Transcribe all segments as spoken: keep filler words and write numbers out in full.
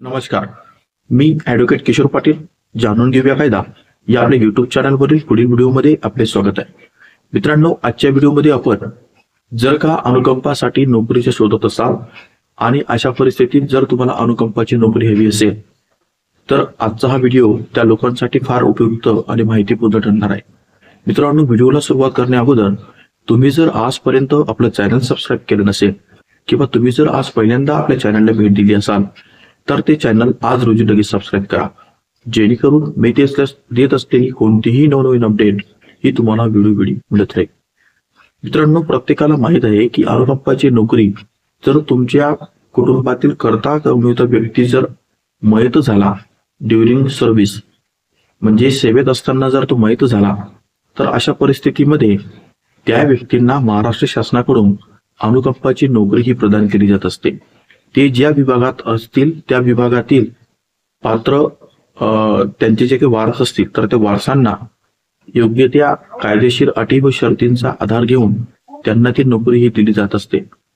नमस्कार, मी ॲडव्होकेट किशोर पाटील. जाणून घेऊया कायदा या आपल्या युट्यूब चॅनलवरील पुढील व्हिडिओमध्ये आपले स्वागत आहे. मित्रांनो, आजच्या व्हिडिओमध्ये आपण जर का अनुकंपासाठी नोकरीचे शोधत असाल आणि अशा परिस्थितीत जर तुम्हाला अनुकंपाची नोकरी हवी असेल तर आजचा हा व्हिडिओ त्या लोकांसाठी फार उपयुक्त आणि माहितीपूर्ण ठरणार आहे. मित्रांनो, व्हिडिओला सुरुवात करण्या अगोदर तुम्ही जर आजपर्यंत आपलं चॅनल सबस्क्राईब केलं नसेल किंवा तुम्ही जर आज पहिल्यांदा आपल्या चॅनलला भेट दिली असाल तर ते चॅनल आज रोजी लगेच सबस्क्राईब करा, जेणेकरून मी ते देत असलेली कोणतीही नवनवीन अपडेट ही तुम्हाला व्हिडिओ व्हिडिओ मिळत राहील. मित्रांनो, प्रत्येकाला माहित आहे की अनुकंपाची नोकरी जर तुमच्या कुटुंबातील करता कमविता व्यक्ती जर मयत झाला ड्युरिंग सर्व्हिस, म्हणजे सेवेत असताना जर तो मयत झाला तर अशा परिस्थितीमध्ये त्या व्यक्तींना महाराष्ट्र शासनाकडून अनुकंपाची नोकरी ही प्रदान केली जात असते. ते ज्या विभागात असतील त्या विभागातील पात्र त्यांचे जे काही वारस असतील तर त्या वारसांना योग्य त्या कायदेशीर अटी व शर्तींचा आधार घेऊन त्यांना ती नोकरी ही दिली जात असते.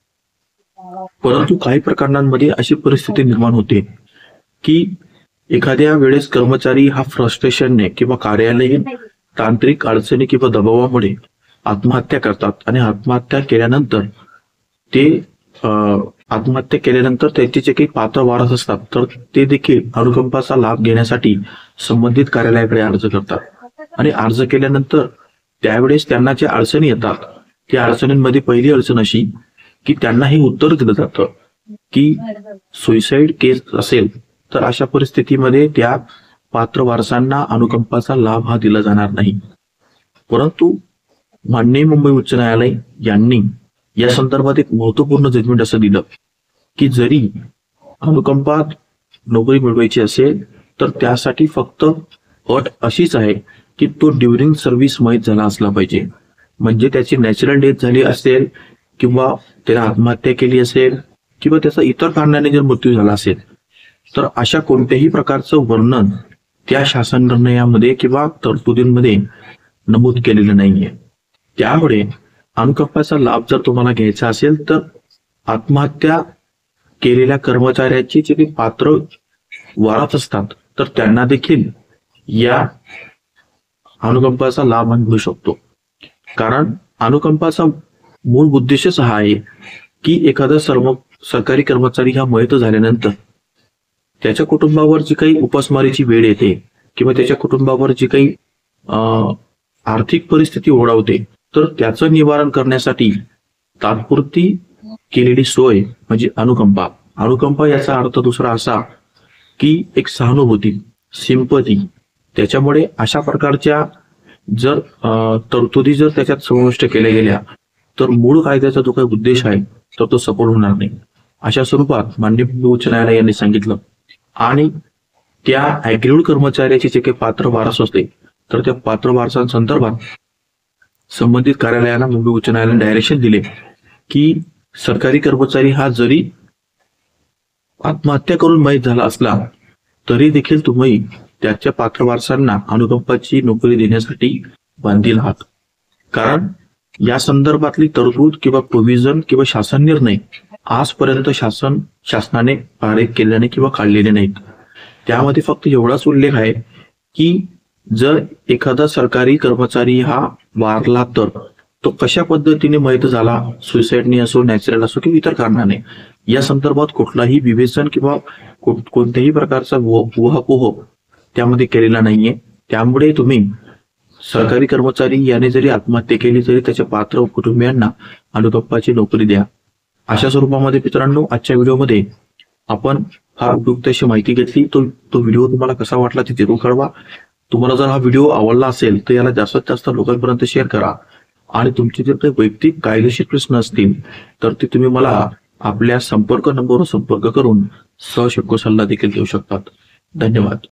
परंतु काही प्रकरणांमध्ये अशी परिस्थिती निर्माण होते की एखाद्या वेळेस कर्मचारी हा फ्रस्ट्रेशनने किंवा कार्यालयीन तांत्रिक अडचणी किंवा दबावामुळे आत्महत्या करतात आणि आत्महत्या केल्यानंतर ते आत्महत्या केल्यानंतर त्यांचे जे काही पात्र वारस असतात तर ते देखील अनुकंपाचा लाभ घेण्यासाठी संबंधित कार्यालयाकडे अर्ज करतात. आणि अर्ज केल्यानंतर त्यावेळेस त्यांना ज्या अडचणी येतात त्या अडचणींमध्ये पहिली अडचण अशी की त्यांना हे उत्तर दिलं जातं की सुसाईड केस असेल तर अशा परिस्थितीमध्ये त्या पात्र वारसांना अनुकंपाचा लाभ हा दिला जाणार नाही. परंतु माननीय मुंबई उच्च न्यायालय यांनी या संदर्भात एक महत्वपूर्ण जजमेंट असं दिलं की जरी अनुकंपात नोकरी मिळवायची असेल तर त्यासाठी फक्त अट अशीच आहे की तो ड्युरिंग सर्व्हिस मयत झाला असला पाहिजे. म्हणजे त्याची नॅचरल डेथ झाली असेल किंवा त्याने आत्महत्या केली असेल किंवा त्याचा इतर कारणाने जर मृत्यू झाला असेल तर अशा कोणत्याही प्रकारचं वर्णन त्या शासन निर्णयामध्ये किंवा तरतुदींमध्ये नमूद केलेलं नाहीये. त्यामुळे अनुकंपाचा लाभ जर तुम्हाला घ्यायचा असेल तर आत्महत्या केलेल्या कर्मचाऱ्याची जे काही पात्र वारस असतात तर त्यांना देखील या अनुकंपाचा लाभ मिळू शकतो. कारण अनुकंपाचा मूळ उद्देशच हा आहे की एखादा सर्व सरकारी कर्मचारी हा मयत झाल्यानंतर त्याच्या कुटुंबावर जी काही उपासमारीची वेळ येते किंवा त्याच्या कुटुंबावर जी काही आर्थिक परिस्थिती ओढावते तर त्याचं निवारण करण्यासाठी तात्पुरती केलेली सोय म्हणजे अनुकंपा. अनुकंपा याचा अर्थ दुसरा असा की एक सहानुभूती, सिंपती. त्याच्यामुळे अशा प्रकारच्या जर तरतुदी जर त्याच्यात समाविष्ट केल्या गेल्या तर मूळ कायद्याचा जो काही उद्देश आहे तर तो सफल होणार नाही. अशा स्वरूपात माननीय उच्च न्यायालय यांनी सांगितलं. आणि त्या ऍग्रीड कर्मचाऱ्याचे जे काही पात्र वारस असते तर त्या पात्र वारसांसंदर्भात संबंधित कार्यालयाला मुंबई उच्च न्यायालयाने डायरेक्शन दिले की सरकारी कर्मचारी हा जरी आत्महत्या करून मयत झाला असला तरी देखील तुम्ही त्याच्या पात्र वारसांना अनुकंपाची नोकरी देण्यासाठी बांधील आहात. कारण या संदर्भातली तरतूद किंवा प्रोव्हिजन किंवा शासन निर्णय आजपर्यंत शासन शासनाने पारित केल्याने किंवा काढलेले नाहीत. त्यामध्ये फक्त एवढाच उल्लेख आहे की जर एखादा सरकारी कर्मचारी हा वारला तर तो कशा पद्धतीने मयत झाला, सुसाईडने असो, नॅचरल असो किंवा इतर कारणाने, या संदर्भात कुठलाही विवेचन किंवा कोणत्याही प्रकारचा ऊहापोह त्यामध्ये केलेला नाहीये. त्यामुळे तुम्ही सरकारी कर्मचारी याने जरी आत्महत्या केली तरी त्याच्या पात्र कुटुंबियांना अनुकंपाची नोकरी द्या. अशा स्वरूपामध्ये मित्रांनो, आजच्या व्हिडिओमध्ये आपण फार उपयुक्त अशी माहिती घेतली. तो तो व्हिडिओ तुम्हाला कसा वाटला ते जरूर कळवा. तुम्हाला जर हा व्हिडिओ आवडला असेल तर याला जास्तीत जास्त लोकांपर्यंत शेअर करा. आणि तुमचे जर काही वैयक्तिक कायदेशीर प्रश्न असतील तर ते तुम्ही मला आपल्या संपर्क नंबरवर संपर्क करून सहज सल्ला देखील देऊ शकतात. धन्यवाद.